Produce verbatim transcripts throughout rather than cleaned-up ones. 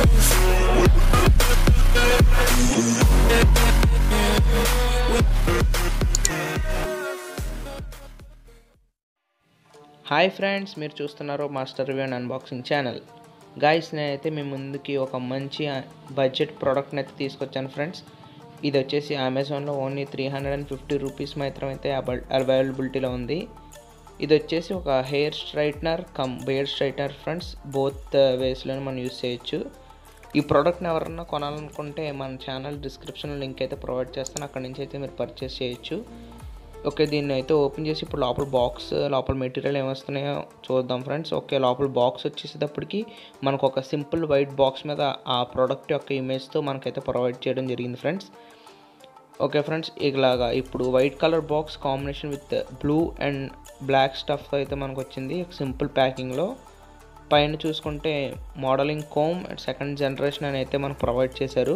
Hi friends, మీరు చూస్తున్నారు master review and unboxing channel. Guys, నేనైతే మీ ముందుకి ఒక మంచి బడ్జెట్ ప్రోడక్ట్ని అయితే తీసుకొచ్చాను ఫ్రెండ్స్. ఇది వచ్చేసి అమెజాన్లో only three hundred and fifty rupees మాత్రం అయితే అవైలబిలిటీలో ఉంది. ఇది వచ్చేసి ఒక hair straightener cum beard straightener friends. Both వేస్లోనే మనం యూస్ చేయొచ్చు. ఈ ప్రోడక్ట్ని ఎవరన్నా కొనాలనుకుంటే మన ఛానల్ డిస్క్రిప్షన్లో లింక్ అయితే ప్రొవైడ్ చేస్తాను, అక్కడి నుంచి అయితే మీరు పర్చేస్ చేయొచ్చు. ఓకే, దీన్ని అయితే ఓపెన్ చేసి ఇప్పుడు లోపల బాక్స్ లోపల మెటీరియల్ ఏమొస్తున్నాయో చూద్దాం ఫ్రెండ్స్. ఓకే, లోపల బాక్స్ వచ్చేసేటప్పటికి మనకు ఒక సింపుల్ వైట్ బాక్స్ మీద ఆ ప్రోడక్ట్ యొక్క ఇమేజ్తో మనకైతే ప్రొవైడ్ చేయడం జరిగింది ఫ్రెండ్స్. ఓకే ఫ్రెండ్స్, ఇలాగా ఇప్పుడు white colour box combination with blue and black stuff అయితే మనకు వచ్చింది సింపుల్ ప్యాకింగ్లో. పైన చూసుకుంటే మోడలింగ్ కోమ్ సెకండ్ జనరేషన్ అని అయితే మనకు ప్రొవైడ్ చేశారు.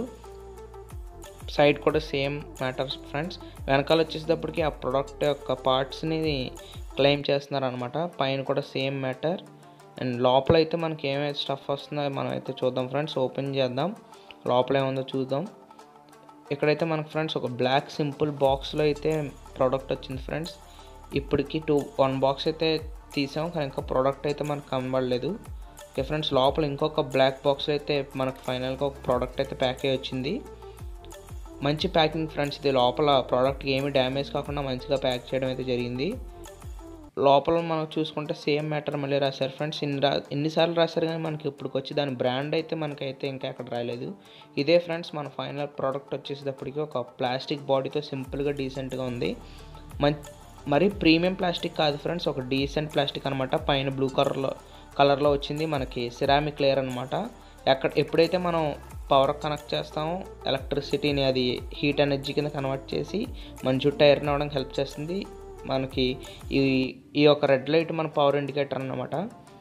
సైడ్ కూడా సేమ్ మ్యాటర్స్ ఫ్రెండ్స్. వెనకాల వచ్చేసేటప్పటికి ఆ ప్రోడక్ట్ యొక్క పార్ట్స్ని క్లెయిమ్ చేస్తున్నారు అనమాట. పైన కూడా సేమ్ మ్యాటర్. అండ్ లోపల అయితే మనకి ఏమైతే స్టఫ్ వస్తుందో మనం అయితే చూద్దాం ఫ్రెండ్స్. ఓపెన్ చేద్దాం, లోపల ఏముందో చూద్దాం. ఇక్కడైతే మనకు ఫ్రెండ్స్ ఒక బ్లాక్ సింపుల్ బాక్స్లో అయితే ప్రోడక్ట్ వచ్చింది ఫ్రెండ్స్. ఇప్పటికి టూ వన్ బాక్స్ అయితే తీసాం, కానీ ఇంకా ప్రోడక్ట్ అయితే మనకు కనబడలేదు. ఓకే ఫ్రెండ్స్, లోపల ఇంకొక బ్లాక్ బాక్స్లో అయితే మనకు ఫైనల్గా ఒక ప్రోడక్ట్ అయితే ప్యాక్ అయ్యి వచ్చింది. మంచి ప్యాకింగ్ ఫ్రెండ్స్. ఇది లోపల ప్రోడక్ట్కి ఏమి డ్యామేజ్ కాకుండా మంచిగా ప్యాక్ చేయడం అయితే జరిగింది. లోపల మనం చూసుకుంటే సేమ్ మ్యాటర్ మళ్ళీ రాశారు ఫ్రెండ్స్. ఇన్ని రా ఎన్నిసార్లు రాశారు కానీ మనకి ఇప్పటికి వచ్చి దాని బ్రాండ్ అయితే మనకైతే ఇంకా ఎక్కడ రాలేదు. ఇదే ఫ్రెండ్స్ మన ఫైనల్ ప్రోడక్ట్ వచ్చేసేటప్పటికి ఒక ప్లాస్టిక్ బాడీతో సింపుల్గా డీసెంట్గా ఉంది. మం మరి ప్రీమియం ప్లాస్టిక్ కాదు ఫ్రెండ్స్, ఒక డీసెంట్ ప్లాస్టిక్ అనమాట. పైన బ్లూ కలర్లో కలర్లో వచ్చింది మనకి సిరామిక్ లేయర్ అనమాట. ఎక్కడ ఎప్పుడైతే మనం పవర్ కనెక్ట్ చేస్తామో ఎలక్ట్రిసిటీని అది హీట్ ఎనర్జీ కింద కన్వర్ట్ చేసి మన చుట్టూ ఎయిర్ అవ్వడానికి హెల్ప్ చేస్తుంది. మనకి ఈ ఈ యొక్క రెడ్ లైట్ మన పవర్ ఇండికేటర్ అన్నమాట.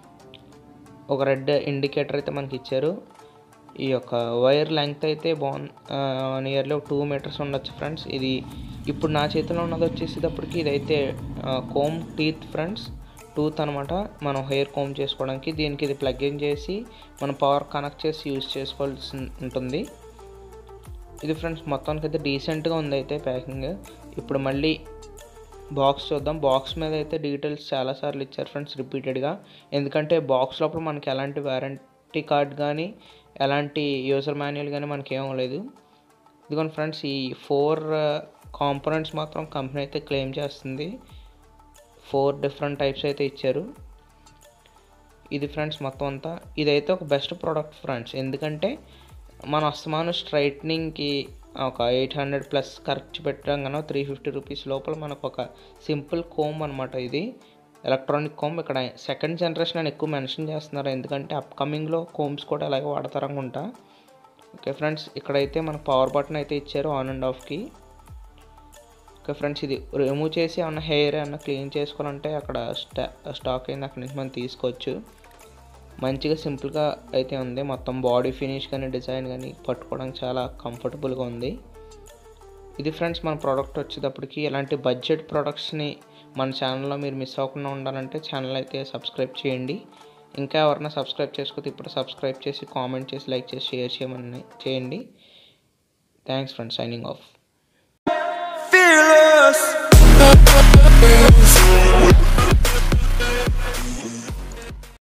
ఒక రెడ్ ఇండికేటర్ అయితే మనకి ఇచ్చారు. ఈ యొక్క వైర్ లెంగ్త్ అయితే బాగుంది, నియర్లీ ఒక టూ మీటర్స్ ఉండొచ్చు ఫ్రెండ్స్. ఇది ఇప్పుడు నా చేతిలో ఉన్నది వచ్చేసేటప్పటికి ఇదైతే కోమ్ టీత్ ఫ్రెండ్స్, టూత్ అనమాట. మనం హెయిర్ కోమ్ చేసుకోవడానికి దీనికి ఇది ప్లగ్ ఇన్ చేసి మనం పవర్ కనెక్ట్ చేసి యూజ్ చేసుకోవాల్సి ఉంటుంది. ఇది ఫ్రెండ్స్ మొత్తానికి అయితే డీసెంట్గా ఉంది అయితే ప్యాకింగ్. ఇప్పుడు మళ్ళీ బాక్స్ చూద్దాం. బాక్స్ మీద అయితే డీటెయిల్స్ చాలాసార్లు ఇచ్చారు ఫ్రెండ్స్ రిపీటెడ్గా. ఎందుకంటే బాక్స్ లోపల మనకి ఎలాంటి వారంటీ కార్డ్ కానీ ఎలాంటి యూజర్ మాన్యువల్ కానీ మనకి ఏమీ లేదు. ఇదిగోండి ఫ్రెండ్స్, ఈ ఫోర్ కాంపోనెంట్స్ మాత్రం కంపెనీ అయితే క్లెయిమ్ చేస్తుంది. ఫోర్ డిఫరెంట్ టైప్స్ అయితే ఇచ్చారు. ఇది ఫ్రెండ్స్ మొత్తం అంతా. ఇదైతే ఒక బెస్ట్ ప్రోడక్ట్ ఫ్రెండ్స్, ఎందుకంటే మన అస్తమాను స్ట్రైట్నింగ్కి ఒక ఎయిట్ హండ్రెడ్ ప్లస్ ఖర్చు పెట్టడం కన్నా త్రీ ఫిఫ్టీ రూపీస్ లోపల మనకు ఒక సింపుల్ కోమ్ అనమాట. ఇది ఎలక్ట్రానిక్ కోమ్. ఇక్కడ సెకండ్ జనరేషన్ అని ఎక్కువ మెన్షన్ చేస్తున్నారు, ఎందుకంటే అప్కమింగ్లో కోమ్స్ కూడా అలాగే వాడతారు అనుకుంటా. ఓకే ఫ్రెండ్స్, ఇక్కడైతే మనకు పవర్ బటన్ అయితే ఇచ్చారు ఆన్ అండ్ ఆఫ్కి. ఓకే ఫ్రెండ్స్, ఇది రిమూవ్ చేసి ఏమన్నా హెయిర్ ఏమన్నా క్లీన్ చేసుకోవాలంటే అక్కడ స్టా స్టాక్ అయింది, అక్కడి నుంచి మనం తీసుకోవచ్చు. మంచిగా సింపుల్గా అయితే ఉంది. మొత్తం బాడీ ఫినిష్ కానీ డిజైన్ కానీ పట్టుకోవడానికి చాలా కంఫర్టబుల్గా ఉంది. ఇది ఫ్రెండ్స్ మన ప్రోడక్ట్ వచ్చేటప్పటికి. ఇలాంటి బడ్జెట్ ప్రోడక్ట్స్ని మన ఛానల్లో మీరు మిస్ అవ్వకుండా ఉండాలంటే ఛానల్ అయితే సబ్స్క్రైబ్ చేయండి. ఇంకా ఎవరైనా సబ్స్క్రైబ్ చేసుకోతే ఇప్పుడు సబ్స్క్రైబ్ చేసి కామెంట్ చేసి లైక్ చేసి షేర్ చేయమని చేయండి. Thanks friends, signing off. Fearless.